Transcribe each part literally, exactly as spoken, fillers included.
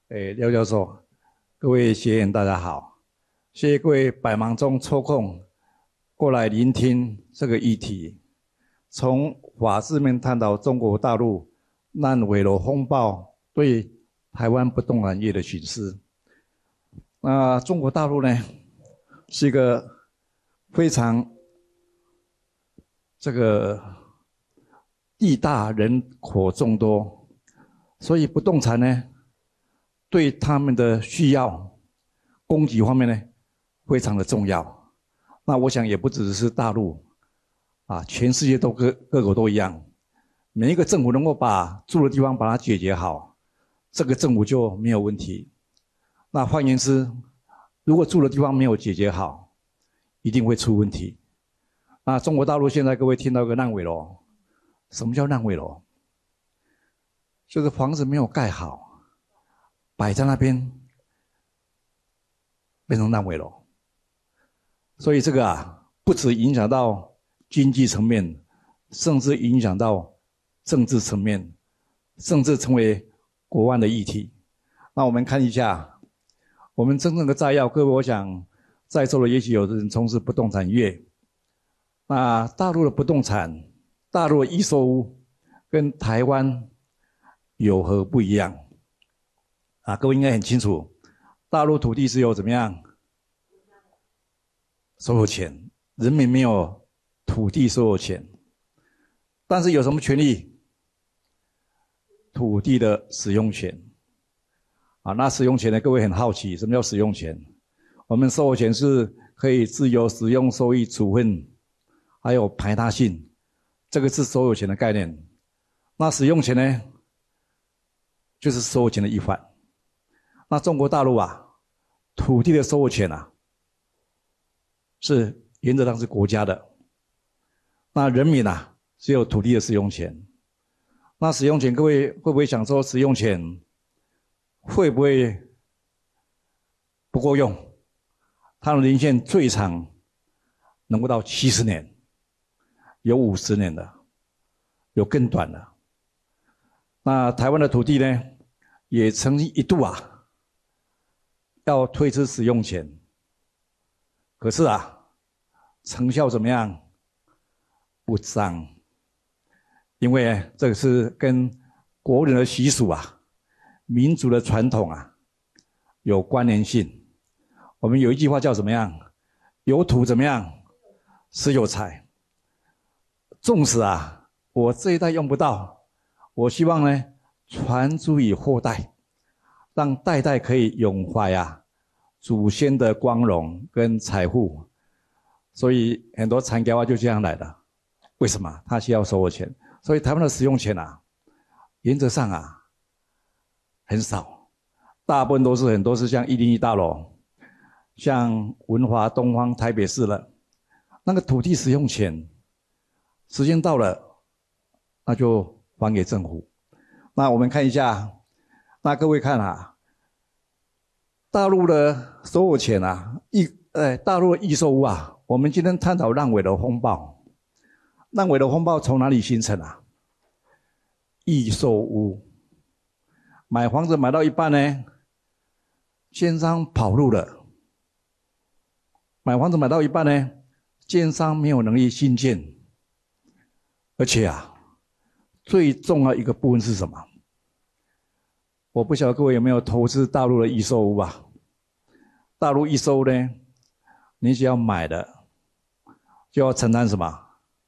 诶，廖教授，各位学员大家好，谢谢各位百忙中抽空过来聆听这个议题，从法治面探讨中国大陆烂尾楼风暴对台湾不动产业的损失。那中国大陆呢，是一个非常这个地大人口众多，所以不动产呢，对他们的需要供给方面呢，非常的重要。那我想也不只是大陆啊，全世界都各各国都一样。每一个政府能够把住的地方把它解决好，这个政府就没有问题。那换言之，如果住的地方没有解决好，一定会出问题。那中国大陆现在各位听到一个烂尾楼，什么叫烂尾楼？就是房子没有盖好，摆在那边变成烂尾楼。所以这个啊，不只影响到经济层面，甚至影响到政治层面，甚至成为国安的议题。那我们看一下我们真正的摘要，各位，我想在座的也许有的人从事不动产业。那大陆的不动产，大陆的预售屋跟台湾有何不一样？啊，各位应该很清楚，大陆土地是有怎么样所有权，人民没有土地所有权，但是有什么权利？土地的使用权。啊，那使用权呢？各位很好奇，什么叫使用权？我们所有权是可以自由使用、收益、处分，还有排他性，这个是所有权的概念。那使用权呢，就是所有权的一环。那中国大陆啊，土地的所有权啊，是原则上是国家的。那人民啊，只有土地的使用权。那使用权，各位会不会想说，使用权会不会不够用？它的年限最长能够到七十年，有五十年的，有更短的。那台湾的土地呢，也曾经一度啊，要推出使用权，可是啊，成效怎么样？不彰，因为这个是跟国人的习俗啊、民族的传统啊有关联性。我们有一句话叫怎么样？有土怎么样？是有财。纵使啊，我这一代用不到，我希望呢，传诸于后代，让代代可以永怀啊祖先的光荣跟财富。所以很多产业啊就这样来的。为什么？它需要所有权。所以台湾的使用权啊，原则上啊很少，大部分都是很多是像一零一大楼，像文华东方台北市了，那个土地使用权时间到了，那就还给政府。那我们看一下，那各位看啊，大陆的所有权啊，一呃大陆的预售屋啊，我们今天探讨烂尾楼风暴。烂尾楼风暴从哪里形成啊？预售屋，买房子买到一半呢，奸商跑路了。买房子买到一半呢，奸商没有能力兴建，而且啊，最重要一个部分是什么？我不晓得各位有没有投资大陆的预售屋啊？大陆预售呢，你只要买的，就要承担什么？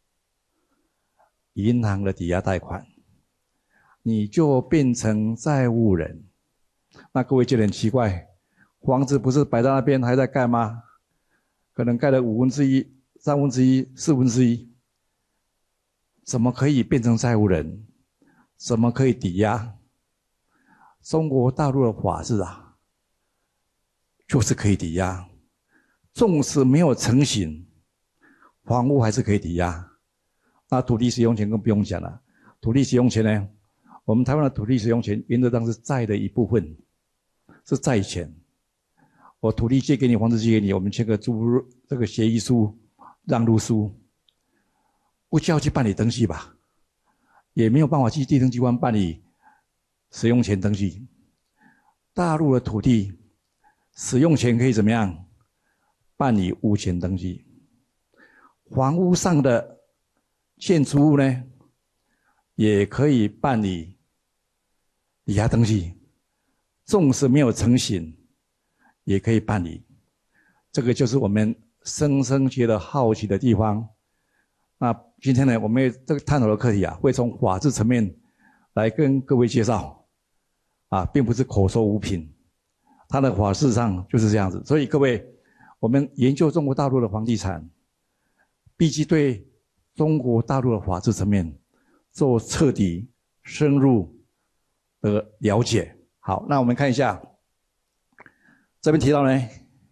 银行的抵押贷款，你就变成债务人。那各位觉得很奇怪，房子不是摆在那边还在盖吗？可能盖了五分之一、三分之一、四分之一，怎么可以变成债务人？怎么可以抵押？中国大陆的法治啊，就是可以抵押，纵使没有成型，房屋还是可以抵押。那土地使用权更不用讲了，土地使用权呢，我们台湾的土地使用权原则上是债的一部分，是债权。我土地借给你，房子借给你，我们签个租这个协议书、让路书，不需要去办理登记吧？也没有办法去地政机关办理使用权登记。 大陆的土地使用权可以怎么样办理物权登记？房屋上的建筑物呢，也可以办理抵押登记，纵使没有成型，也可以办理。这个就是我们深深觉得好奇的地方。那今天呢，我们这个探讨的课题啊，会从法治层面来跟各位介绍，啊，并不是口说无凭，它的法事上就是这样子。所以各位，我们研究中国大陆的房地产，必须对中国大陆的法治层面做彻底深入的了解。好，那我们看一下，这边提到呢，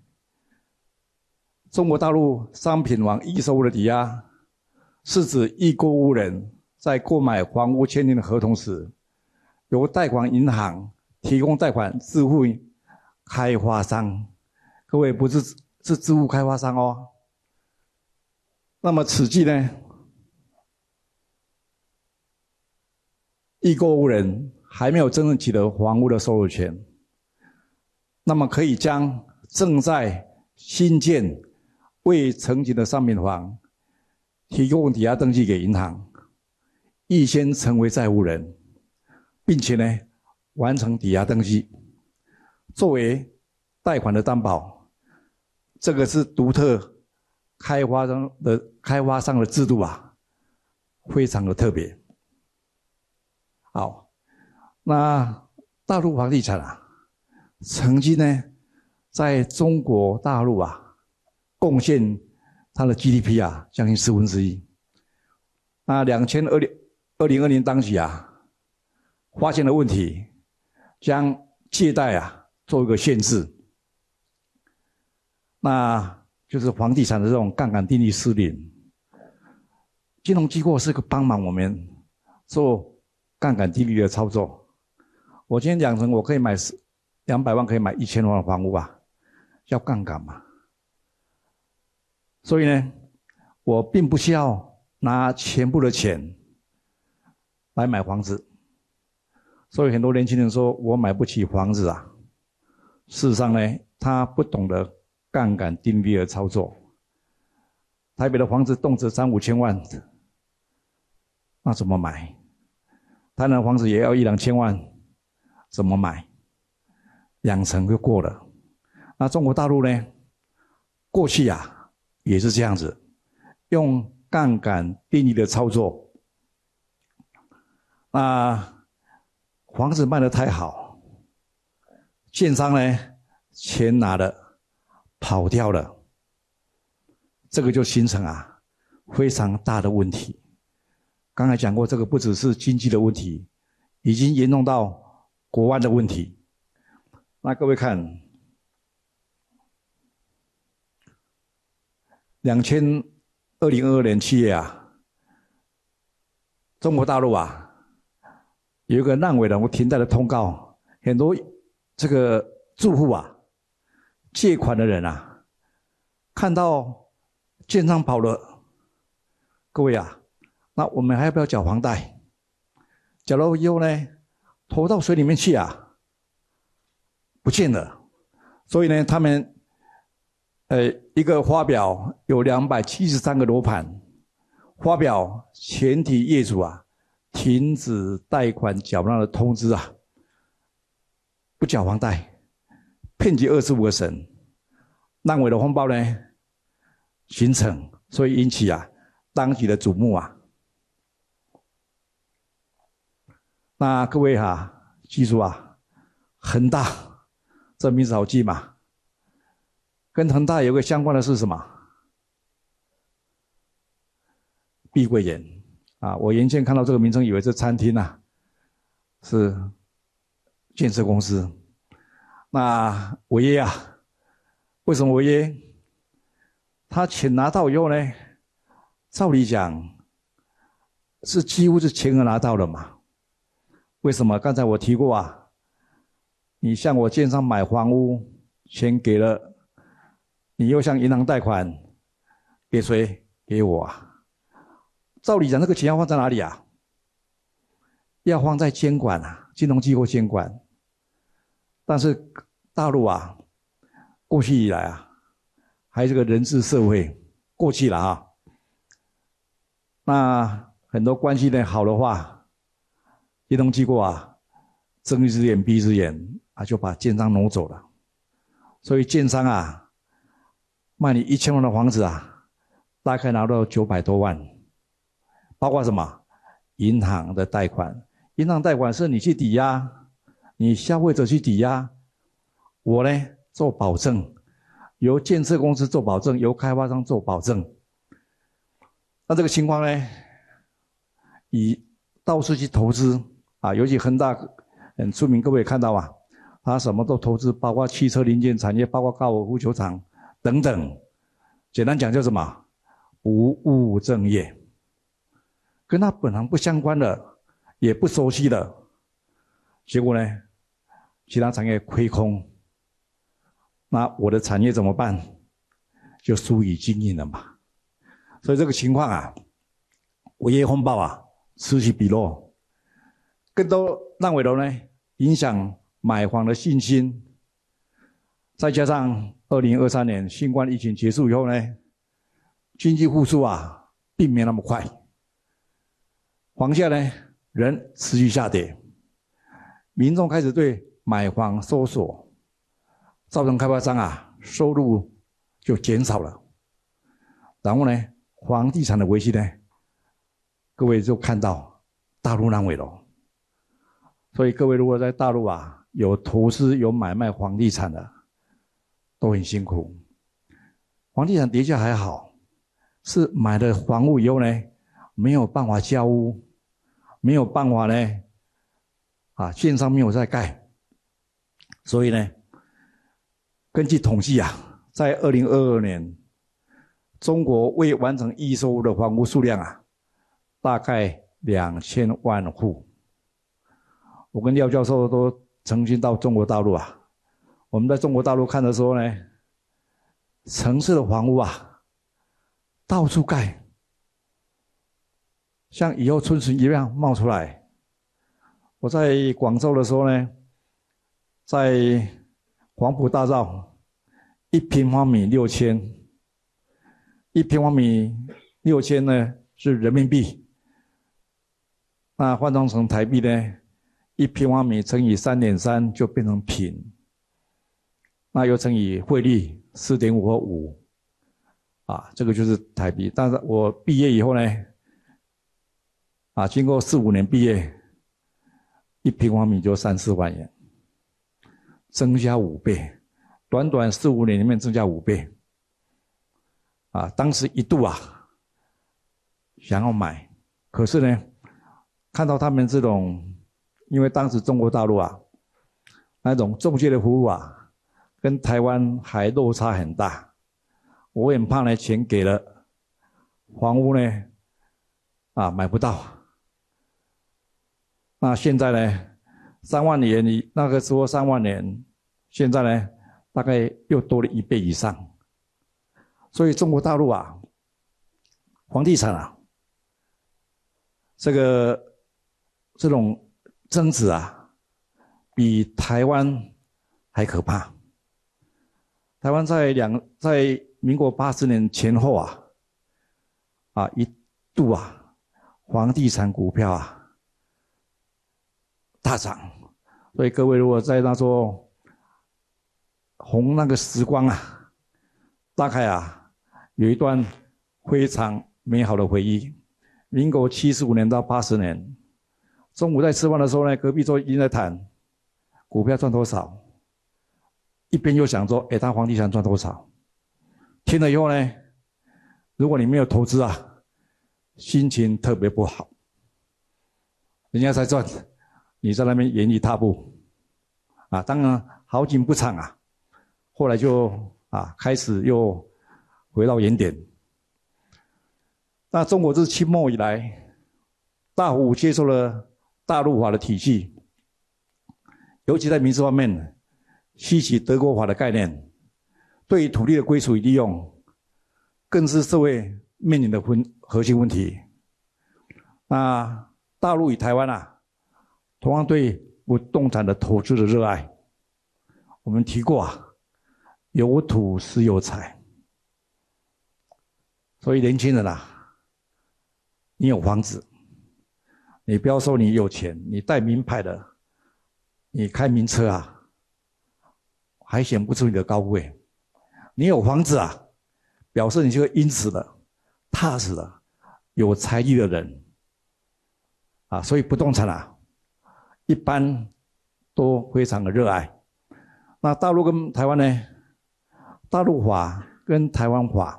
中国大陆商品房预售屋的抵押，是指易购屋人在购买房屋签订的合同时，由贷款银行提供贷款支付开发商。各位，不是是支付开发商哦。那么此际呢，易购屋人还没有真正取得房屋的所有权，那么可以将正在新建未成型的商品房提供抵押登记给银行，预先成为债务人，并且呢完成抵押登记，作为贷款的担保。这个是独特开发商的开发商的制度啊，非常的特别。好，那大陆房地产啊，曾经呢在中国大陆啊贡献它的 G D P 啊将近四分之一。那两千二零二零二年当起啊，发现了问题，将借贷啊做一个限制。那就是房地产的这种杠杆定律失灵，金融机构是个帮忙我们做杠杆定律的操作。我今天两成，我可以买两百万，可以买一千万的房屋啊，要杠杆嘛。所以呢，我并不需要拿全部的钱来买房子。所以很多年轻人说我买不起房子啊，事实上呢，他不懂得杠杆定律的操作。台北的房子动辄三五千万，那怎么买？台南的房子也要一两千万，怎么买？两成就过了。那中国大陆呢？过去啊也是这样子，用杠杆定律的操作。那房子卖得太好，建商呢钱拿了跑掉了，这个就形成啊非常大的问题。刚才讲过，这个不只是经济的问题，已经严重到国安的问题。那各位看，两千二零二二年七月啊，中国大陆啊有一个烂尾楼停贷的通告，很多这个住户啊，借款的人啊，看到建商跑了，各位啊，那我们还要不要缴房贷？缴了以后呢，投到水里面去啊，不见了。所以呢，他们呃一个发表有两百七十三个楼盘，发表全体业主啊停止贷款缴纳的通知啊，不缴房贷，遍及二十五个省，烂尾的风暴呢形成，所以引起啊当局的瞩目啊。那各位哈、啊，记住啊，恒大这名字好记嘛。跟恒大有个相关的是什么？碧桂园啊，我原先看到这个名称，以为是餐厅啊，是建设公司。那违约啊？为什么违约？他钱拿到以后呢，照理讲是几乎是全额拿到了嘛。为什么？刚才我提过啊，你向我建商买房屋，钱给了，你又向银行贷款，给谁？给我啊。照理讲，这个钱要放在哪里啊？要放在监管啊，金融机构监管。 但是大陆啊，过去以来啊，还是个人治社会，过去了啊。那很多关系呢好的话，金融机构啊，睁一只眼闭一只眼啊，就把建商挪走了。所以建商啊，卖你一千万的房子啊，大概拿到九百多万，包括什么？银行的贷款，银行贷款是你去抵押，你消费者去抵押，我呢做保证，由建设公司做保证，由开发商做保证。那这个情况呢，以到处去投资啊，尤其恒大很出名，各位也看到啊，他什么都投资，包括汽车零件产业，包括高尔夫球场等等。简单讲叫什么？不务正业，跟他本行不相关的，也不熟悉的，结果呢，其他产业亏空，那我的产业怎么办？就疏于经营了嘛。所以这个情况啊，伟业风暴啊，此起彼落，更多烂尾楼呢，影响买房的信心。再加上二零二三年新冠疫情结束以后呢，经济复苏啊，并没那么快，房价呢仍持续下跌，民众开始对买房收缩，造成开发商啊收入就减少了。然后呢，房地产的危机呢，各位就看到大陆烂尾楼。所以各位如果在大陆啊有投资有买卖房地产的，都很辛苦。房地产跌价还好，是买了房屋以后呢，没有办法交屋，没有办法呢，啊，建商没有在盖，所以呢，根据统计啊，在二零二二年，中国未完成预售的房屋数量啊，大概两千万户。我跟廖教授都曾经到中国大陆啊，我们在中国大陆看的时候呢，城市的房屋啊，到处盖，像以后春笋一样冒出来。我在广州的时候呢，在黄埔大道，一平方米六千，一平方米六千呢是人民币，那换算成台币呢，一平方米乘以 三点三 就变成平，那又乘以汇率 四点五 或五，啊，这个就是台币。但是我毕业以后呢，啊，经过四五年毕业，一平方米就三四万元，增加五倍，短短四五年里面增加五倍。啊，当时一度啊想要买，可是呢，看到他们这种，因为当时中国大陆啊那种中介的服务啊，跟台湾还落差很大，我很怕呢，钱给了，房屋呢啊买不到。那现在呢，三万年，你那个时候三万年，现在呢大概又多了一倍以上。所以中国大陆啊，房地产啊，这个这种增值啊，比台湾还可怕。台湾在两在民国八十年前后啊，啊一度啊，房地产股票啊大涨。所以各位如果在那时候红那个时光啊，大概啊有一段非常美好的回忆。民国七十五年到八十年，中午在吃饭的时候呢，隔壁桌一直在谈股票赚多少，一边又想说，哎，他房地产赚多少？听了以后呢，如果你没有投资啊，心情特别不好。人家在赚，你在那边原地踏步，啊，当然好景不长啊，后来就啊开始又回到原点。那中国自清末以来，大幅接受了大陆法的体系，尤其在民事方面，吸取德国法的概念，对于土地的归属与利用，更是社会面临的分核心问题。那大陆与台湾啊，同样对不动产的投资的热爱， 我们提过啊，有土是有财，所以年轻人啊，你有房子，你不要说你有钱，你带名牌的，你开名车啊，还显不出你的高贵。你有房子啊，表示你是个殷实的、踏实的、有财力的人啊。所以不动产啊，一般都非常的热爱。那大陆跟台湾呢？大陆法跟台湾法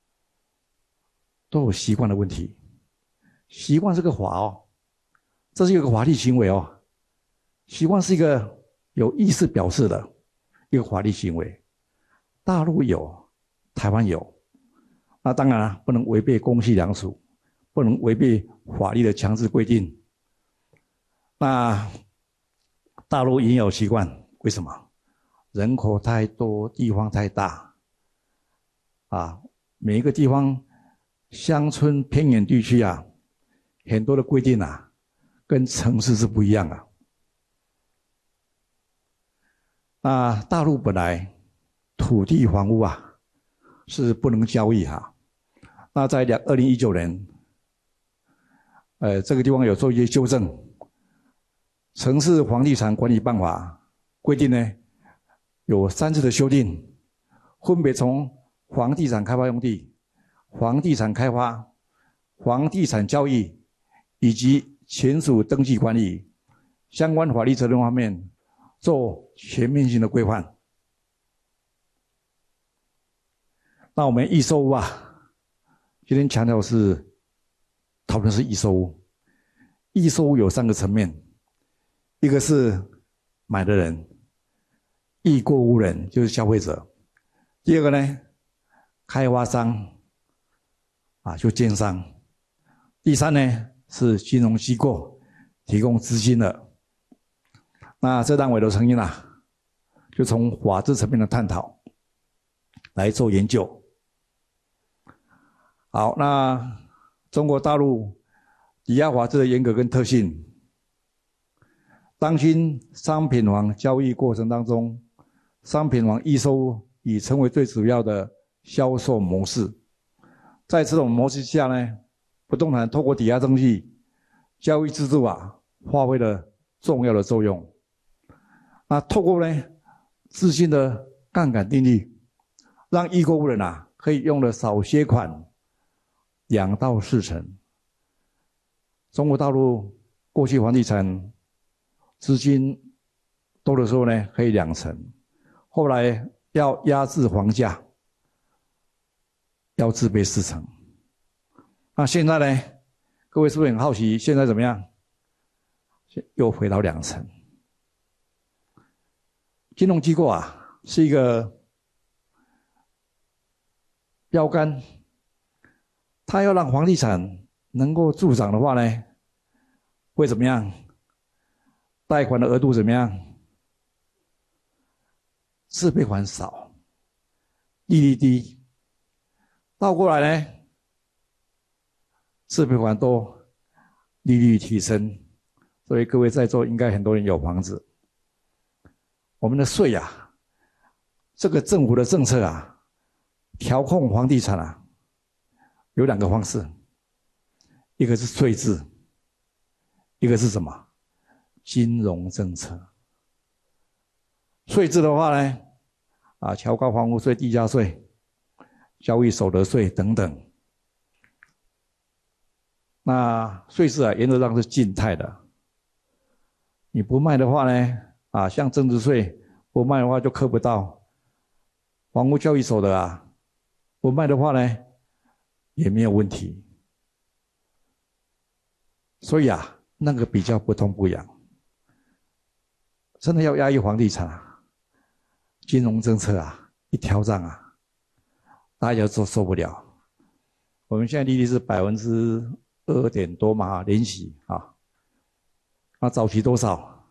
都有习惯的问题。习惯是个法哦，这是一个法律行为哦。习惯是一个有意思表示的一个法律行为。大陆有，台湾有。那当然了，不能违背公序良俗，不能违背法律的强制规定。那大陆也有习惯，为什么？人口太多，地方太大，啊，每一个地方乡村偏远地区啊，很多的规定啊，跟城市是不一样啊。那大陆本来土地房屋啊是不能交易哈、啊，那在两二零一九年，呃，这个地方有做一些修正，《城市房地产管理办法》规定呢。有三次的修订，分别从房地产开发用地、房地产开发、房地产交易以及权属登记管理相关法律责任方面做全面性的规范。那我们预售屋啊，今天强调是讨论是预售屋。预售屋有三个层面，一个是买的人。易购屋人就是消费者，第二个呢，开发商啊，就建商，第三呢是金融机构提供资金的。那这单委的成员啊，就从法治层面的探讨来做研究。好，那中国大陆抵押法治的严格跟特性，当今商品房交易过程当中。商品房预售已成为最主要的销售模式。在这种模式下呢，不动产透过抵押登记交易制度啊，发挥了重要的作用。那透过呢资金的杠杆定律，让易购屋人啊可以用了少些款，两到四成。中国大陆过去房地产资金多的时候呢，可以两成。后来要压制房价，要自备四成。那现在呢？各位是不是很好奇？现在怎么样？又回到两成。金融机构啊，是一个标杆，它要让房地产能够助长的话呢，会怎么样？贷款的额度怎么样？自备款少，利率低，倒过来呢，自备款多，利率提升。所以各位在座应该很多人有房子。我们的税啊，这个政府的政策啊，调控房地产啊，有两个方式，一个是税制，一个是什么？金融政策。税制的话呢，啊，调高房屋税、地价税、交易所得税等等。那税制啊，原则上是静态的。你不卖的话呢，啊，像增值税不卖的话就课不到。房屋交易所得啊，不卖的话呢，也没有问题。所以啊，那个比较不痛不痒。真的要压抑房地产啊。金融政策啊，一调涨啊，大家都受不了。我们现在利率是百分之二点多嘛，连息啊。那早期多少？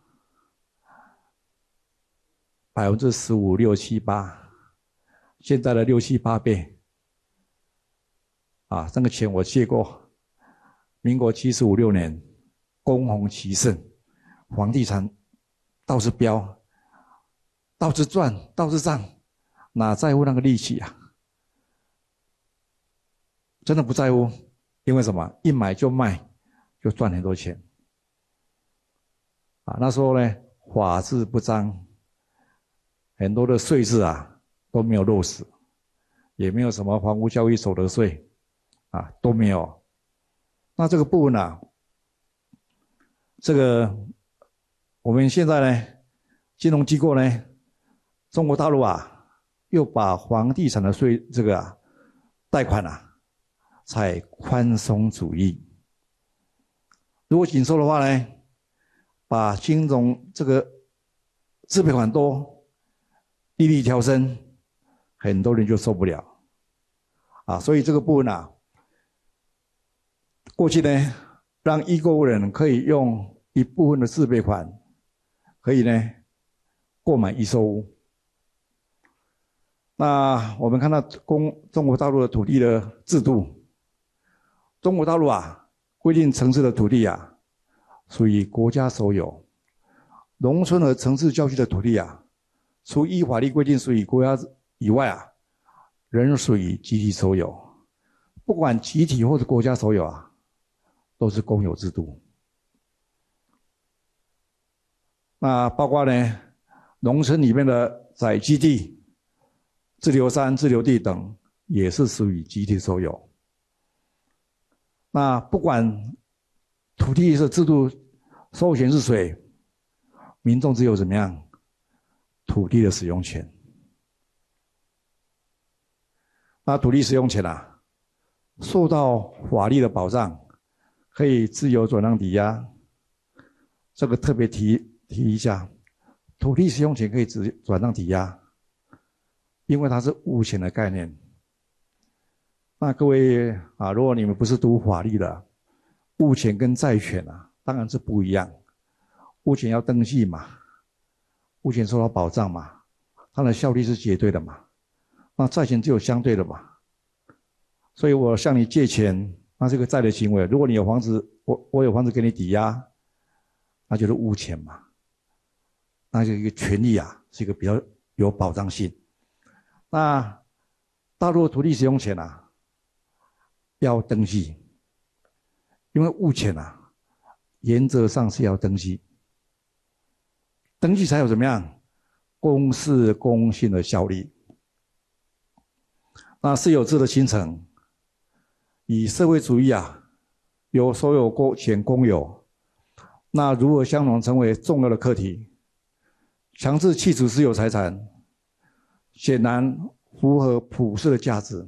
百分之十五、六七八，现在的六七八倍。啊，这个钱我借过。民国七十五六年，恭逢其盛，房地产倒是飙。 倒是赚，倒是涨，哪在乎那个利息啊？真的不在乎，因为什么？一买就卖，就赚很多钱。啊，那时候呢，法制不彰，很多的税制啊都没有落实，也没有什么房屋交易所得税，啊都没有。那这个部分啊，这个我们现在呢，金融机构呢，中国大陆啊，又把房地产的税这个啊贷款啊，采宽松主义。如果紧收的话呢，把金融这个自备款多，利率调升，很多人就受不了啊。所以这个部分啊，过去呢，让易购人可以用一部分的自备款，可以呢购买预售屋。那我们看到中中国大陆的土地的制度，中国大陆啊规定城市的土地啊属于国家所有，农村和城市郊区的土地啊，除依法律规定属于国家以外啊，仍属于集体所有。不管集体或者国家所有啊，都是公有制度。那包括呢，农村里面的载基地、自留山、自留地等，也是属于集体所有。那不管土地的制度授权是谁，民众只有怎么样？土地的使用权。那土地使用权啊，受到法律的保障，可以自由转让抵押。这个特别提提一下，土地使用权可以只转让抵押，因为它是物权的概念。那各位啊，如果你们不是读法律的，物权跟债权啊，当然是不一样。物权要登记嘛，物权受到保障嘛，它的效力是绝对的嘛。那债权只有相对的嘛。所以我向你借钱，那是个债的行为。如果你有房子，我我有房子给你抵押，那就是物权嘛。那就一个权利啊，是一个比较有保障性。那大陆的土地使用权啊，要登记，因为物权啊，原则上是要登记，登记才有怎么样公示公信的效力。那私有制的形成，以社会主义啊，由所有权公有，那如何相容成为重要的课题。强制弃除私有财产，显然符合普世的价值。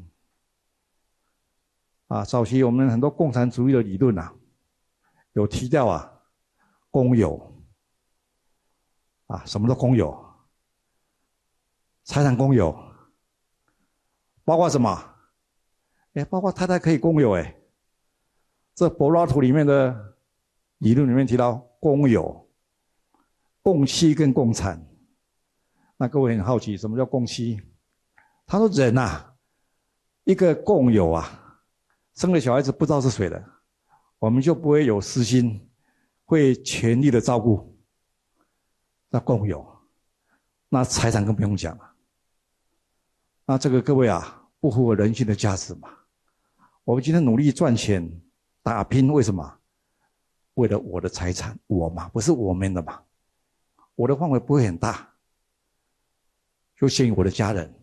啊，早期我们很多共产主义的理论啊，有提到啊，公有，啊，什么叫公有？财产公有，包括什么？哎，包括太太可以公有哎。这柏拉图里面的理论里面提到公有、共妻跟共产。那各位很好奇，什么叫共妻？他说人啊，一个共有啊，生了小孩子不知道是谁的，我们就不会有私心，会全力的照顾。那共有，那财产更不用讲了。那这个各位啊，不符合人性的价值嘛？我们今天努力赚钱打拼，为什么？为了我的财产，我嘛，不是我们的嘛。我的范围不会很大，就限于我的家人。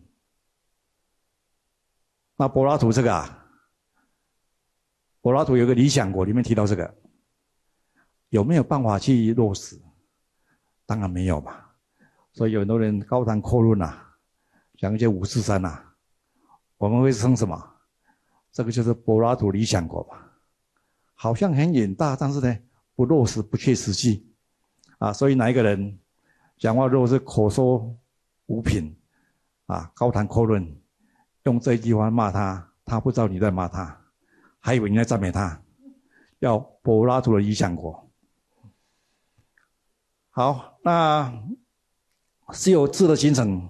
那柏拉图这个啊，柏拉图有个理想国，里面提到这个，有没有办法去落实？当然没有嘛。所以有很多人高谈阔论啊，讲一些五四三啊，我们会称什么？这个就是柏拉图理想国嘛，好像很远大，但是呢不落实，不切实际啊。所以哪一个人讲话如果是口说无凭啊，高谈阔论，用这一句话骂他，他不知道你在骂他，还以为你在赞美他，要柏拉图的理想国。好，那私有制的形成，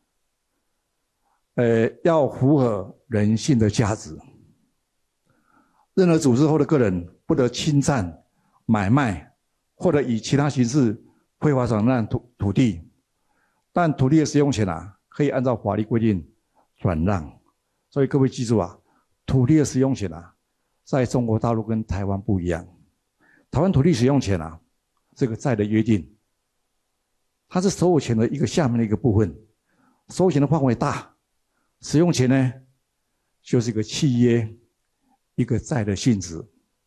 呃，要符合人性的价值。任何组织或者个人不得侵占、买卖或者以其他形式非法转让土土地， 但土地的使用权啊，可以按照法律规定转让。所以各位记住啊，土地的使用权啊，在中国大陆跟台湾不一样。台湾土地使用权啊，这个债的约定，它是所有权的一个下面的一个部分，所有权的范围大，使用权呢，就是一个契约，一个债的性质。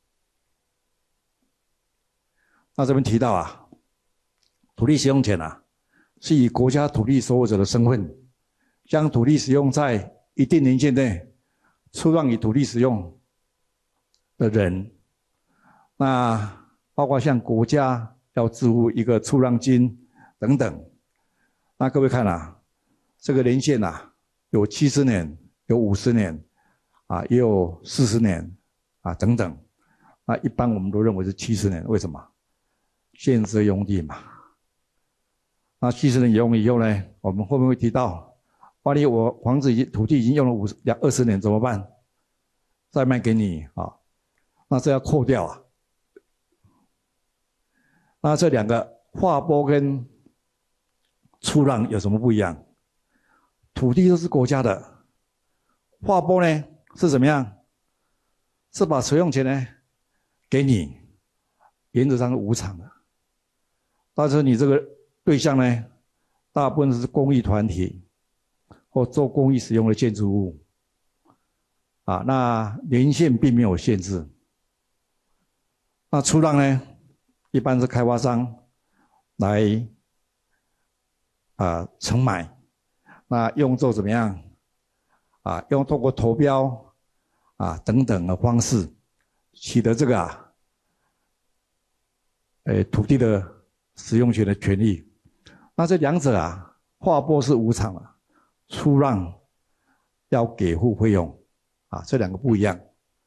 那这边提到啊，土地使用权啊，是以国家土地所有者的身份，将土地使用在一定年限内出让给土地使用的人。那包括像国家要支付一个出让金等等。那各位看啊，这个年限啊，有七十年，有五十年，啊，也有四十年，啊等等。那一般我们都认为是七十年，为什么？建设用地嘛。那七十年用以后呢，我们后面会提到，万一我房子已经土地已经用了五十两二十年怎么办？再卖给你啊，那这要扣掉啊。那这两个划拨跟出让有什么不一样？土地都是国家的，划拨呢是怎么样？是把使用权呢给你，原则上是无偿的。但是你这个对象呢，大部分是公益团体或做公益使用的建筑物，啊，那年限并没有限制。那出让呢，一般是开发商来啊承买，那用作怎么样？啊，用透过投标啊等等的方式取得这个啊，呃土地的使用权的权利。那这两者啊，划拨是无偿的，出让要给付费用啊，这两个不一样。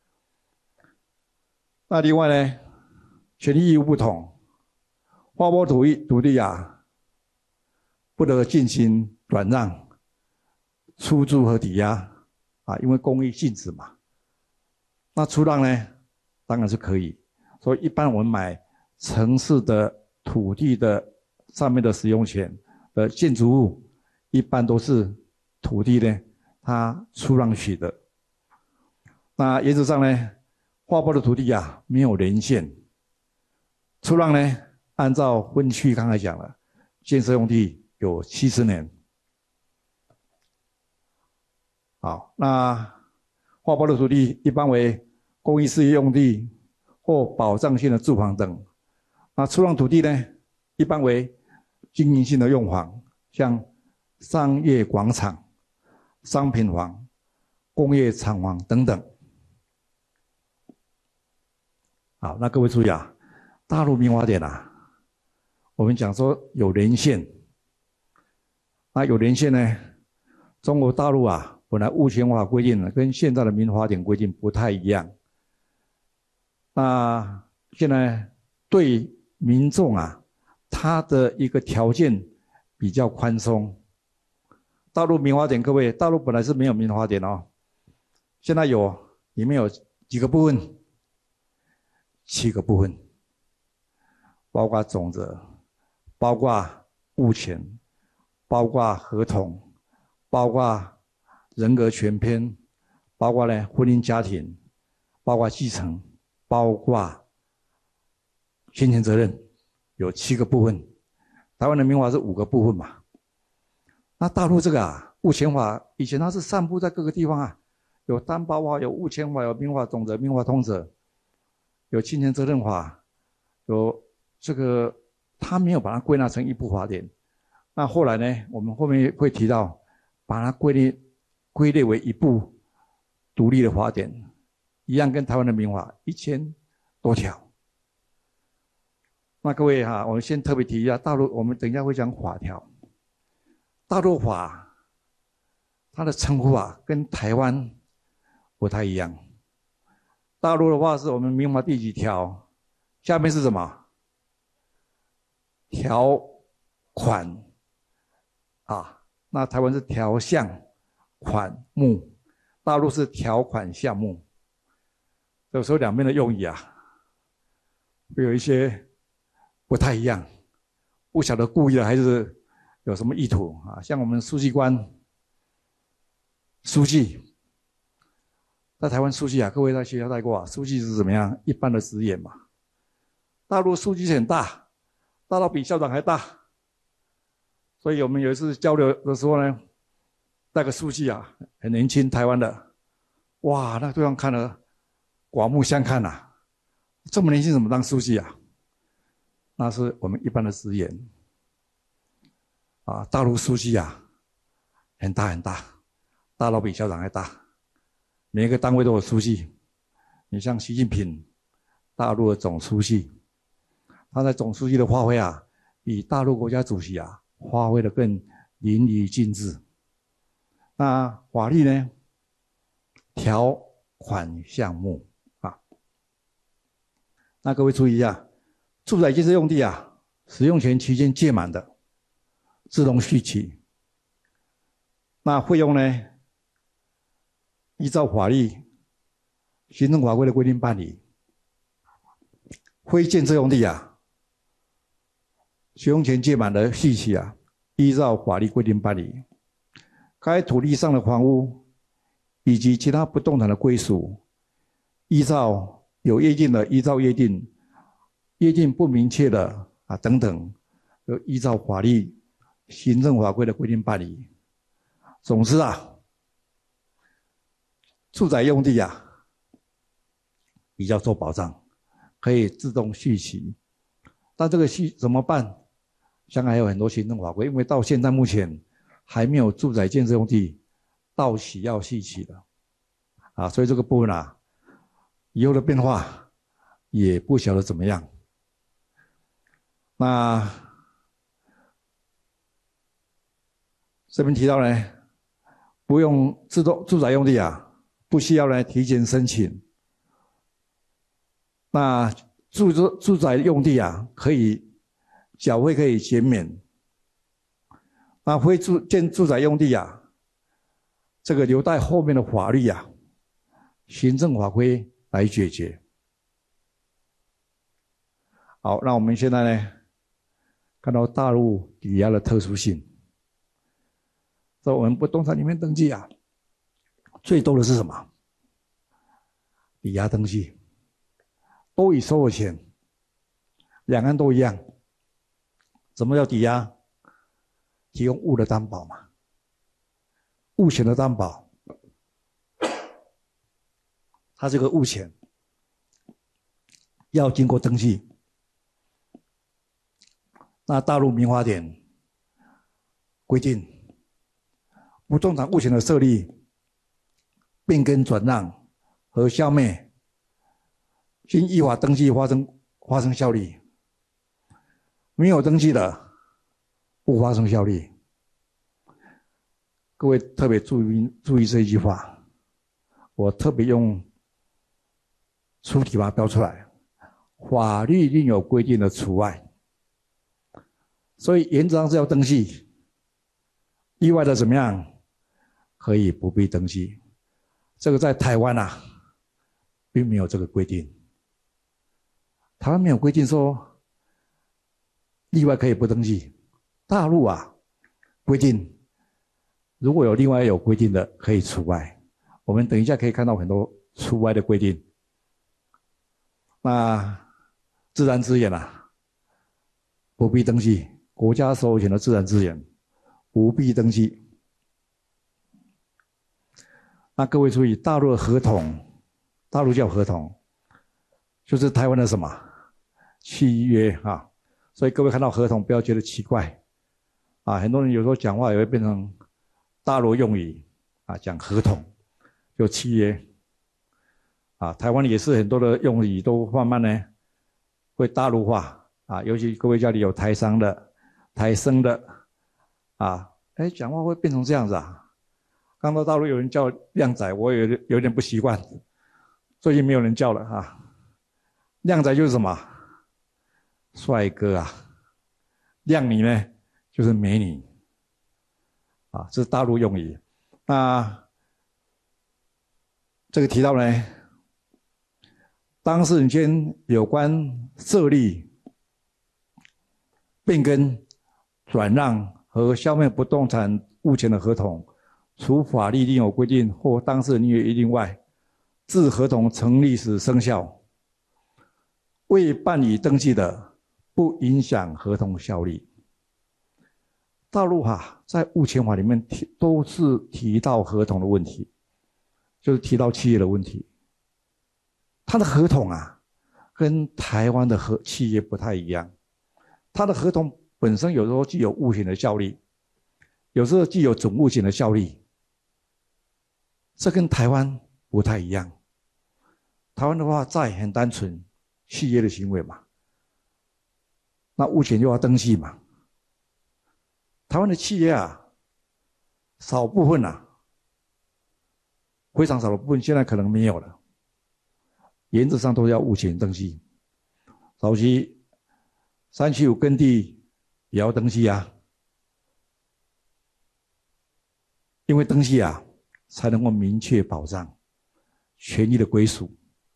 那另外呢，权利义务不同，划拨土地土地啊，不得进行转让、出租和抵押啊，因为公益性质嘛。那出让呢，当然是可以。所以一般我们买城市的土地的上面的使用权的建筑物，一般都是土地呢，它出让取得。那原则上呢，划拨的土地啊，没有年限。出让呢，按照分区刚才讲了，建设用地有七十年。好，那划拨的土地一般为公益事业用地或保障性的住房等。那出让土地呢，一般为经营性的用房，像商业广场、商品房、工业厂房等等。好，那各位注意啊，大陆民法典啊，我们讲说有年限。那有年限呢，中国大陆啊，本来物权法规定呢，跟现在的民法典规定不太一样。那现在对民众啊，他的一个条件比较宽松。大陆民法典，各位，大陆本来是没有民法典哦，现在有，里面有几个部分？七个部分，包括总则，包括物权，包括合同，包括人格权篇，包括呢婚姻家庭，包括继承，包括侵权责任，有七个部分。台湾的民法是五个部分嘛。那大陆这个啊，物权法以前它是散布在各个地方啊，有担保法，有物权法，有民法总则、民法通则，有侵权责任法，有这个，他没有把它归纳成一部法典。那后来呢，我们后面会提到，把它归类归类为一部独立的法典，一样跟台湾的民法一千多条。那各位哈，我们先特别提一下大陆，我们等一下会讲法条。大陆法它的称呼啊，跟台湾不太一样。大陆的话是我们民法第几条？下面是什么？条款啊，那台湾是条项、款目，大陆是条款项目。有时候两边的用语啊，会有一些不太一样，不晓得故意的还是有什么意图啊？像我们书记官、书记，在台湾书记啊，各位在学校待过啊，书记是怎么样？一般的职员嘛。大陆书记很大，大到比校长还大。所以我们有一次交流的时候呢，那个书记啊，很年轻，台湾的，哇，那对方看了刮目相看呐、啊，这么年轻怎么当书记啊？那是我们一般的职员。啊，大陆书记啊，很大很大，大到比校长还大。每个单位都有书记。你像习近平，大陆的总书记，他在总书记的发挥啊，比大陆国家主席啊发挥的更淋漓尽致。那法律呢？条款项目啊。那各位注意一下，住宅建设用地啊，使用权期间届满的，自动续期。那费用呢？依照法律、行政法规的规定办理。非建设用地啊，使用权届满的续期啊，依照法律规定办理。该土地上的房屋以及其他不动产的归属，依照有约定的，依照约定；约定不明确的啊等等，就依照法律、行政法规的规定办理。总之啊，住宅用地啊，比较受保障，可以自动续期。但这个续怎么办？香港还有很多行政法规，因为到现在目前还没有住宅建设用地到期要续期的啊，所以这个部分啊，以后的变化也不晓得怎么样。那这边提到呢，不用自动住宅用地啊，不需要呢提前申请。那住住住宅用地啊，可以缴费可以减免。那非住建住宅用地啊，这个留待后面的法律啊、行政法规来解决。好，那我们现在呢，看到大陆抵押的特殊性。在我们不动产里面登记啊，最多的是什么？抵押登记，都以所有权，两岸都一样。什么叫抵押？提供物的担保嘛，物权的担保，它这个物权要经过登记。那大陆民法典规定，不动产物权的设立、变更、转让和消灭，经依法登记发生发生效力，没有登记的不发生效力。各位特别注意注意这一句话，我特别用粗体把它标出来。法律另有规定的除外，所以原则上是要登记，意外的怎么样可以不必登记。这个在台湾啊，并没有这个规定。台湾没有规定说例外可以不登记，大陆啊规定，如果有另外有规定的可以除外。我们等一下可以看到很多除外的规定。那自然资源啊，不必登记，国家所有权的自然资源不必登记。那各位注意，大陆的合同，大陆叫合同，就是台湾的什么契约啊？所以各位看到合同不要觉得奇怪啊，很多人有时候讲话也会变成大陆用语啊，讲合同就契约啊，台湾也是很多的用语都慢慢呢会大陆化啊，尤其各位家里有台商的、台生的啊，哎，讲话会变成这样子啊。刚到大陆有人叫靓仔，我有有点不习惯，最近没有人叫了啊。靓仔就是什么？帅哥啊，靓女呢就是美女啊，这是大陆用语。那这个提到呢，当事人间有关设立、变更、转让和消灭不动产物权的合同，除法律另有规定或当事人另有约定外，自合同成立时生效。未办理登记的，不影响合同效力。大陆哈、啊，在物权法里面提都是提到合同的问题，就是提到企业的问题。它的合同啊，跟台湾的合企业不太一样。它的合同本身有时候具有物权的效力，有时候具有总物权的效力，这跟台湾不太一样。台湾的话，债很单纯，企业的行为嘛，那物权就要登记嘛。台湾的企业啊，少部分啊，非常少的部分，现在可能没有了。原则上都要物权登记。早期三七五耕地也要登记啊，因为登记啊，才能够明确保障权益的归属。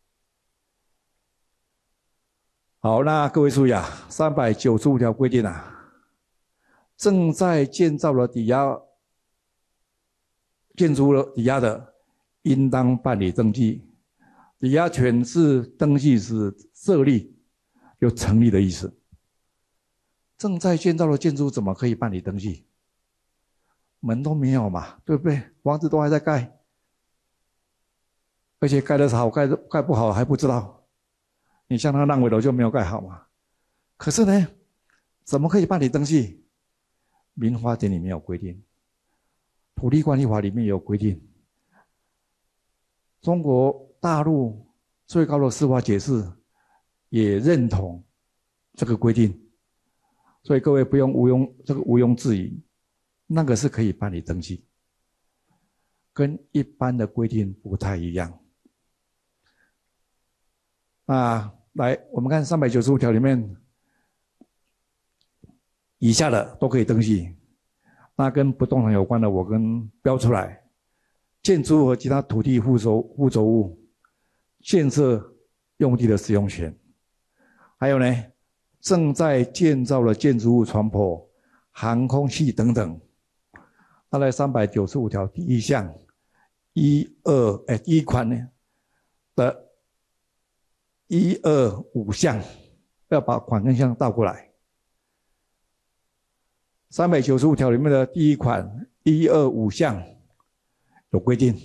好，那各位注意啊，三百九十五条规定啊，正在建造的抵押建筑的抵押的，应当办理登记。抵押权是登记时设立就成立的意思。正在建造的建筑怎么可以办理登记？门都没有嘛，对不对？房子都还在盖，而且盖得好，盖盖不好还不知道。你像那烂尾楼就没有盖好嘛。可是呢，怎么可以办理登记？民法典里面有规定，土地管理法里面也有规定。中国大陆最高的司法解释也认同这个规定，所以各位不用毋庸这个毋庸置疑，那个是可以办理登记，跟一般的规定不太一样。啊，来，我们看三百九十五条里面，以下的都可以登记。那跟不动产有关的，我跟标出来：建筑物和其他土地附属附属物、建设用地的使用权，还有呢，正在建造的建筑物、船舶、航空器等等。那在三百九十五条第一项一二哎第一款呢的一二五项，要把款跟项倒过来。三百九十五条里面的第一款一二五项有规定，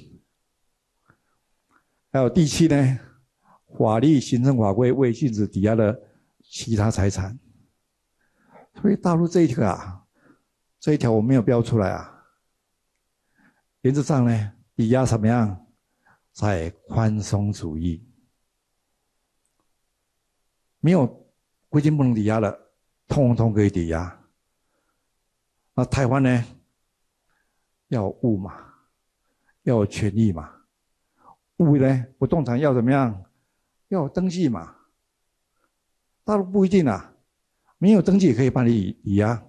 还有第七呢，法律、行政法规未禁止抵押的其他财产。所以大陆这一条啊，这一条我没有标出来啊。原则上呢，抵押怎么样？在宽松主义，没有规定不能抵押的，通通可以抵押。那台湾呢，要有物嘛，要有权利嘛。物呢，不动产要怎么样？要有登记嘛。大陆不一定啊，没有登记也可以办理抵押。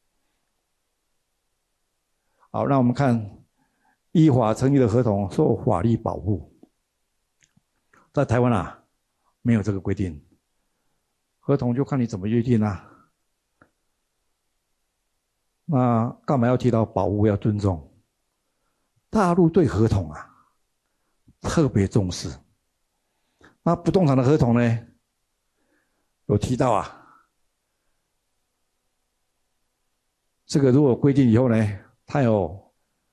好，那我们看依法成立的合同受法律保护，在台湾啊，没有这个规定。合同就看你怎么约定啊。那干嘛要提到保护要尊重？大陆对合同啊特别重视。那不动产的合同呢，有提到啊，这个如果规定以后呢，它有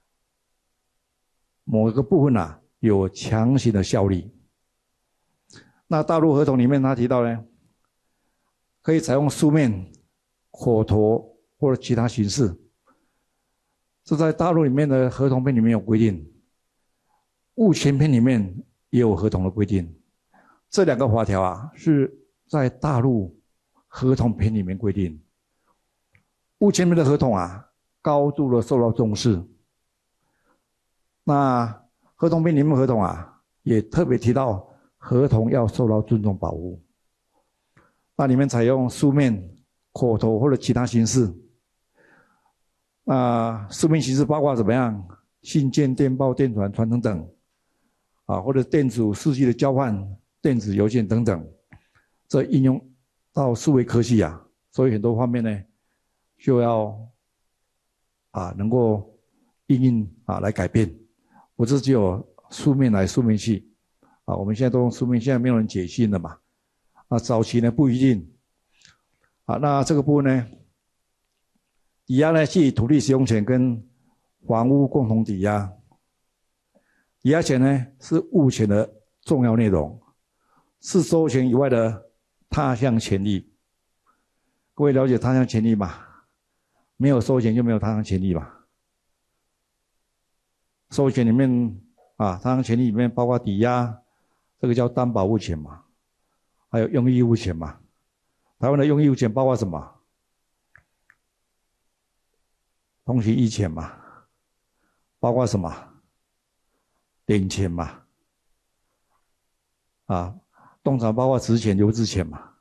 某一个部分啊有强行的效力。那大陆合同里面他提到呢，可以采用书面、口头或者其他形式。这在大陆里面的合同篇里面有规定，物权篇里面也有合同的规定。这两个法条啊，是在大陆合同篇里面规定。物权篇的合同啊，高度的受到重视。那合同篇里面的合同啊，也特别提到合同要受到尊重保护。那里面采用书面、口头或者其他形式。那书面形式包括怎么样？信件、电报、电传、传等等，啊，或者电子数据的交换、电子邮件等等，这应用到数位科技啊，所以很多方面呢，就要啊能够因应啊来改变，不是只有书面来书面去啊。我们现在都用书面，现在没有人解信了嘛。啊，早期呢不一定。啊，那这个部分呢，抵押呢是土地使用权跟房屋共同抵押。抵押权呢是物权的重要内容，是所有权以外的他项权利。各位了解他项权利吗？没有所有权就没有他项权利嘛。所有权里面啊，他项权利里面包括抵押，这个叫担保物权嘛，还有用益物权嘛。台湾的用益物权包括什么？通行益权嘛，包括什么？典权嘛，啊，动产包括质权、留置权嘛，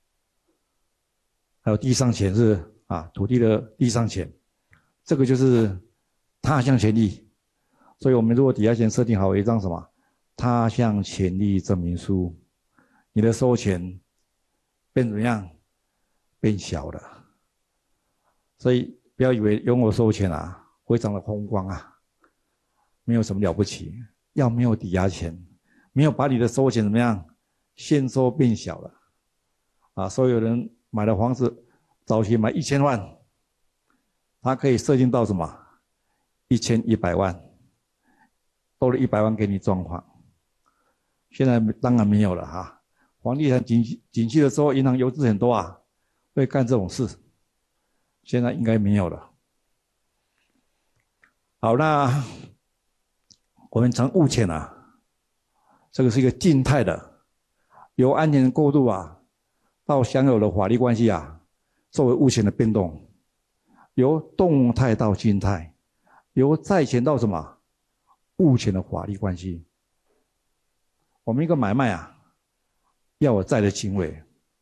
还有地上权是啊，土地的地上权，这个就是他项权利。所以我们如果抵押权设定好有一张什么他项权利证明书，你的所有权变怎么样？变小了。所以不要以为拥有所有权啊，非常的风光啊，没有什么了不起。要没有抵押权，没有把你的所有权怎么样限缩变小了啊？所有人买了房子，早期买一千万，他可以设定到什么一千一百万，多了一百万给你装潢。现在当然没有了哈，房地产景景气的时候，银行游资很多啊，会干这种事。现在应该没有了。好，那我们称物权啊，这个是一个静态的，由安全过渡啊，到享有的法律关系啊，作为物权的变动，由动态到静态，由债权到什么物权的法律关系。我们一个买卖啊，要有债的行为，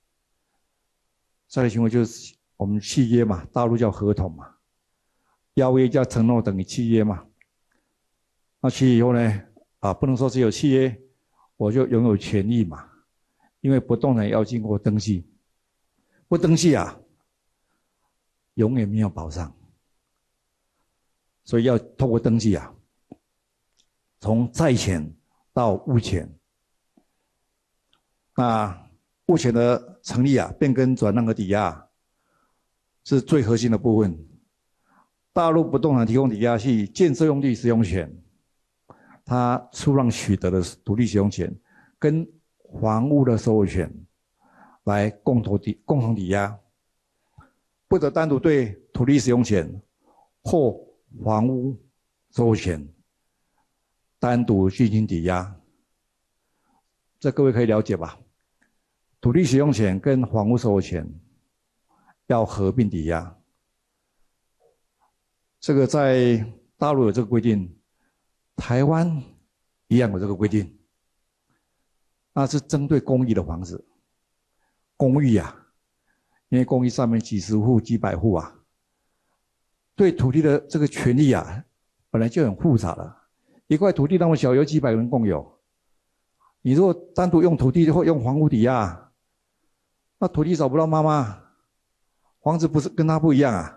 债的行为就是我们契约嘛，大陆叫合同嘛，邀约叫承诺等于契约嘛。那契约以后呢，啊，不能说只有契约我就拥有权利嘛，因为不动产要经过登记，不登记啊，永远没有保障，所以要透过登记啊，从债权到物权。那物权的成立啊，变更、转让和抵押是最核心的部分。大陆不动产提供抵押是建设用地使用权，它出让取得的土地使用权跟房屋的所有权来共同抵共同抵押，不得单独对土地使用权或房屋所有权单独进行抵押。这各位可以了解吧？土地使用权跟房屋所有权要合并抵押，这个在大陆有这个规定，台湾一样有这个规定。那是针对公寓的房子，公寓啊，因为公寓上面几十户、几百户啊，对土地的这个权利啊，本来就很复杂了。一块土地那么小，有几百人共有，你如果单独用土地或用房屋抵押，那土地找不到妈妈，房子不是跟他不一样啊，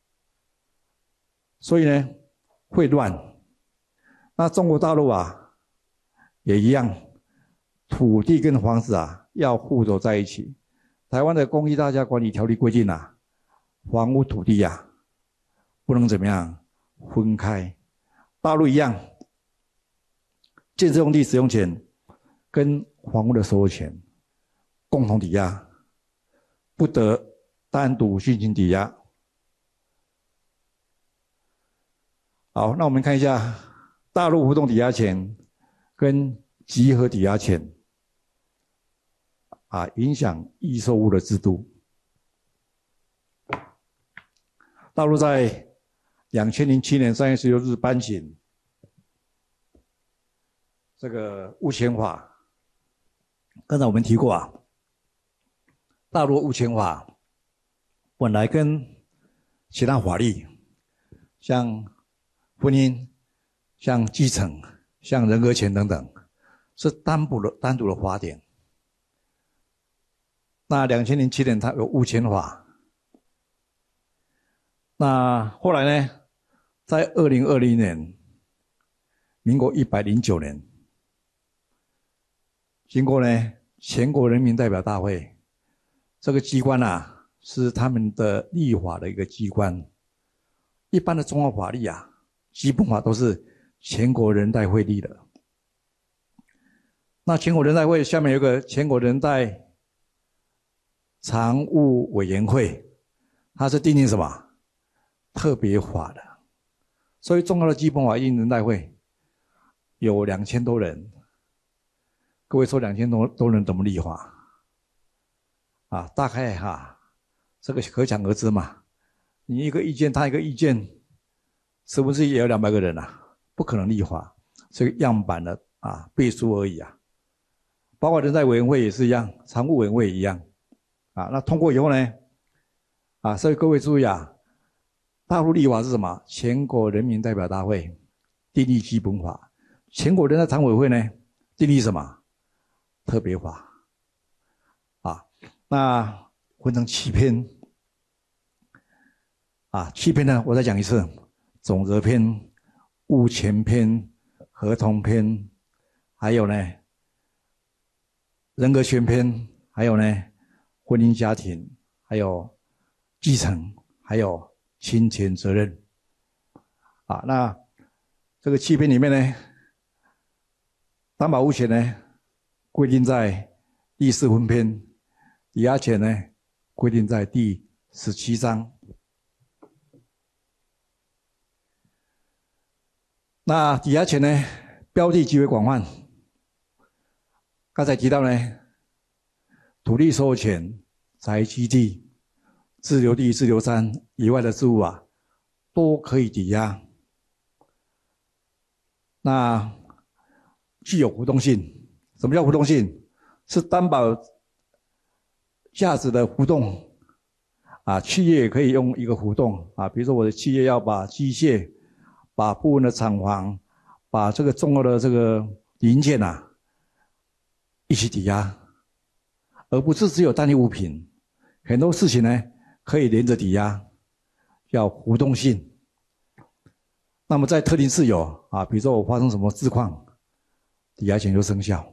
所以呢会乱。那中国大陆啊也一样，土地跟房子啊要互走在一起。台湾的公寓大家管理条例规定啊，房屋土地啊不能怎么样分开。大陆一样，建设用地使用权跟房屋的所有权共同抵押，不得单独进行抵押。好，那我们看一下大陆不动抵押权跟集合抵押权啊，影响预售屋的制度。大陆在两千零七年三月十六日颁行这个物权法。刚才我们提过啊，大陆物权法本来跟其他法律，像婚姻、像继承、像人格权等等，是单独的单独的法典。那两千零七年它有物权法，那后来呢， 在二零二零年，民国一百零九年，经过呢全国人民代表大会这个机关啊，是他们的立法的一个机关。一般的中华法律啊，基本法都是全国人代会立的。那全国人代会下面有个全国人代常务委员会，它是订定什么特别法的。所以重要的基本法议人代会有两千多人。各位说两千多多人怎么立法？啊，大概哈，这个可想而知嘛。你一个意见，他一个意见，是不是也有两百个人啊？不可能立法，这个样板的啊背书而已啊。包括人代委员会也是一样，常务委员会也一样啊。那通过以后呢，啊，所以各位注意啊，大陆立法是什么？全国人民代表大会订立基本法，全国人大常委会呢订立什么？特别法啊。那分成七篇啊，七篇呢，我再讲一次：总则篇、物权篇、合同篇，还有呢人格权篇，还有呢婚姻家庭，还有继承，还有侵权责任啊。那这个七篇里面呢，担保物权呢规定在第四分篇，抵押权呢规定在第十七章。那抵押权呢标的极为广泛，刚才提到呢，土地所有权、宅基地、自留地、自留山以外的事物啊，都可以抵押。那具有浮动性。什么叫浮动性？是担保价值的浮动啊。企业可以用一个浮动啊，比如说我的企业要把机械、把部分的厂房、把这个重要的这个零件啊一起抵押，而不是只有单一物品。很多事情呢可以连着抵押，叫浮动性。那么在特定事由啊，比如说我发生什么事况，抵押权就生效。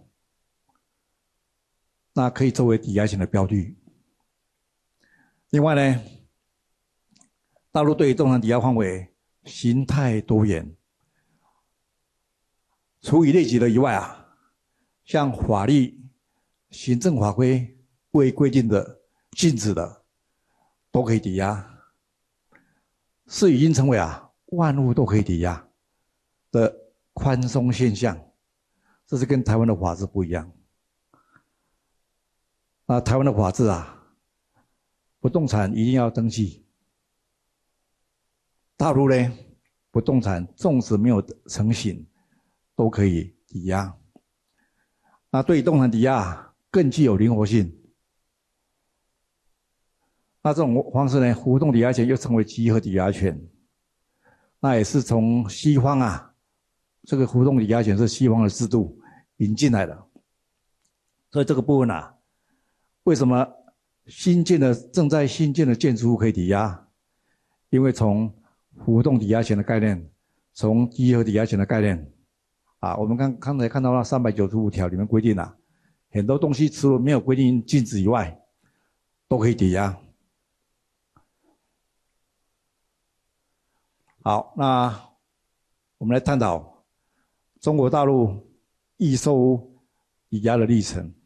那可以作为抵押权的标的。另外呢，大陆对于动产抵押范围形态多元，除以类举的以外啊，像法律、行政法规未规定的、禁止的，都可以抵押，是已经成为啊万物都可以抵押的宽松现象。这是跟台湾的法制不一样。那台湾的法制啊，不动产一定要登记。大陆呢，不动产纵使没有成型，都可以抵押。那对于动产抵押更具有灵活性。那这种方式呢，浮动抵押权又称为集合抵押权。那也是从西方啊，这个浮动抵押权是西方的制度引进来的。所以这个部分啊，为什么新建的正在新建的建筑物可以抵押？因为从浮动抵押权的概念，从集合抵押权的概念啊，我们刚刚才看到那三百九十五条里面规定啊，很多东西除了没有规定禁止以外，都可以抵押。好，那我们来探讨中国大陆易售抵押的历程。